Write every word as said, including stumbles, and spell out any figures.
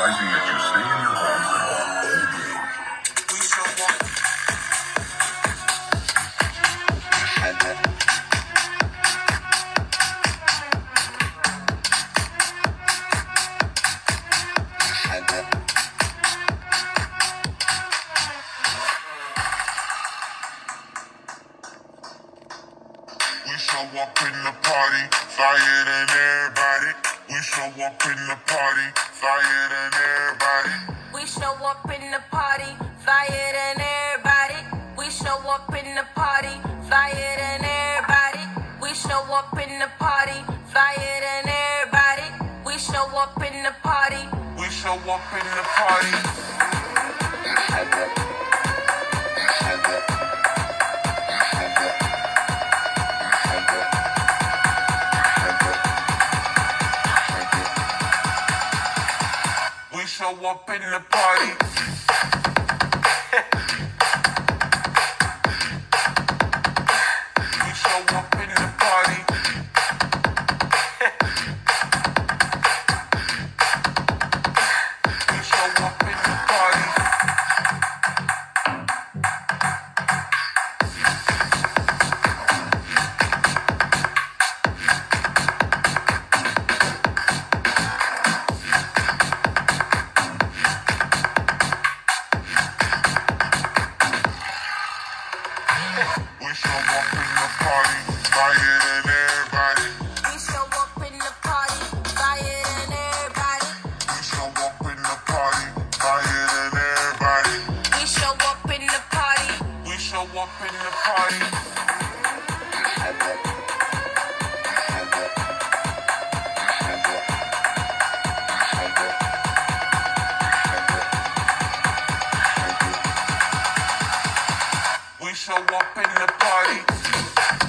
realizing that you stay in your home all day. We show up. We show up in the party, flyer than everybody. We show up in the party, flyer than everybody. We show up in the party, flyer than everybody. We show up in the party, flyer than everybody. We show up in the party, flyer than everybody. We show up in the party. We show up in the party. We show up in the party. We show up in the party. We show up in the party. We show up in the party, flyer than everybody. We show up in the party, flyer than everybody. We show up in the party, flyer than everybody. We show up in the party. We show up in the party. We show up in the party.